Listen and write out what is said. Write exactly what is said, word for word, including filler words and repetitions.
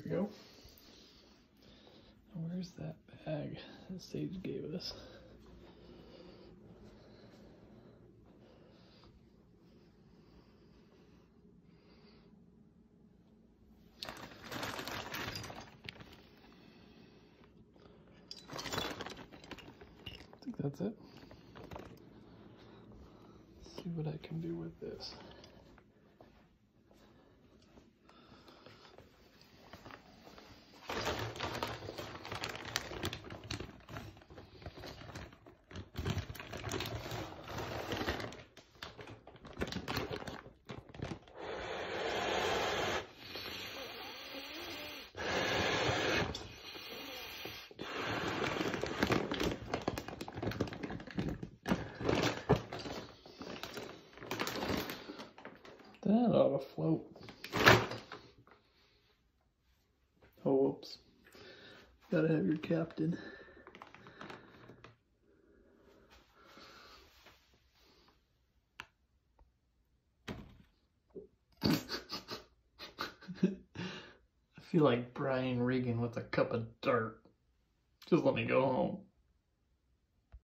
we go. Where's that bag that Sage gave us? I think that's it. Let's see what I can do with this. That ought to float. Oh, whoops. Gotta have your captain. I feel like Brian Regan with a cup of dirt. Just let me go home.